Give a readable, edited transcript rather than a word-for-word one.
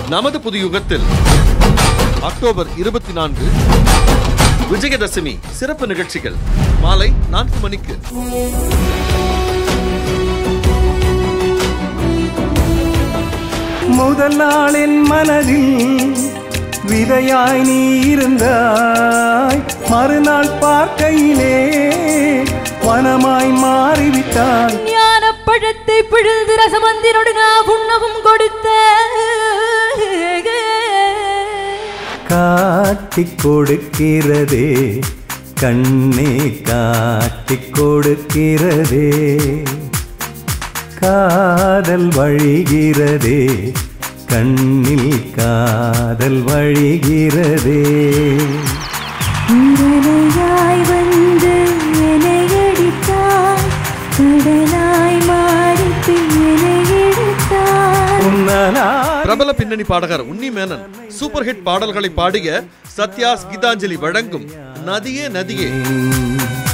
நமது புது யுகத்தில் அக்டோபர் 24 விஜயதசமி சிறப்பு நிகழ்ச்சிகள் மாலை 4 மணிக்கு. முதல் நாளின் மனதில் விதையாய் நீ இருந்தாய், மறுநாள் பார்க்கையிலே வனமாய் மாறிவிட்டாய். ஞான பழத்தை பிழிந்து ரசமந்திரோடு நான் உண்ணவும் கொடுத்த காட்டிக் கொடுக்கிறதே கண்ணே, காட்டிக் கொடுக்கிறதே காதல் வழிகிறதே, கண்ணில் காதல் வழிகிறதே. உடலையாய் வந்து என்னை அடித்தாய், கடலாய் மாறி என்னை எடுத்தாய். பிரபல பின்னணி பாடகர் உன்னி மேனன் சூப்பர் ஹிட் பாடல்களை பாடிய சத்யாஸ் கீதாஞ்சலி வழங்கும் நதியே நதியே.